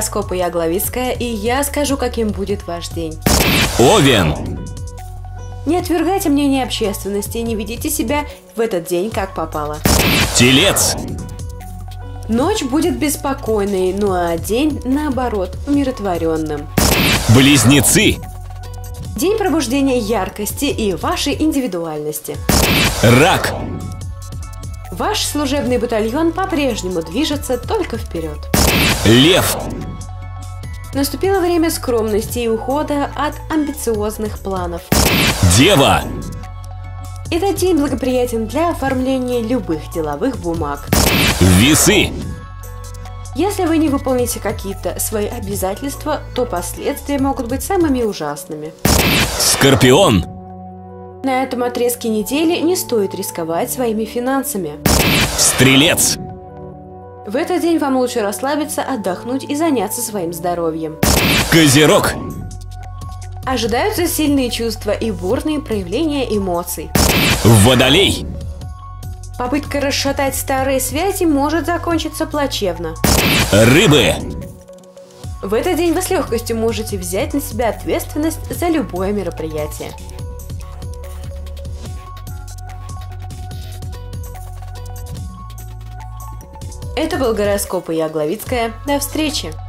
гороскопа я Главицкая, и я скажу, каким будет ваш день. Овен. Не отвергайте мнение общественности и не ведите себя в этот день как попало. Телец. Ночь будет беспокойной, ну а день, наоборот, умиротворенным. Близнецы. День пробуждения яркости и вашей индивидуальности. Рак. Ваш служебный батальон по-прежнему движется только вперед. Лев. Наступило время скромности и ухода от амбициозных планов. Дева. Этот день благоприятен для оформления любых деловых бумаг. Весы. Если вы не выполните какие-то свои обязательства, то последствия могут быть самыми ужасными. Скорпион. На этом отрезке недели не стоит рисковать своими финансами. Стрелец. В этот день вам лучше расслабиться, отдохнуть и заняться своим здоровьем. Козерог. Ожидаются сильные чувства и бурные проявления эмоций. Водолей. Попытка расшатать старые связи может закончиться плачевно. Рыбы. В этот день вы с легкостью можете взять на себя ответственность за любое мероприятие. Это был гороскоп и я Главицкая. До встречи!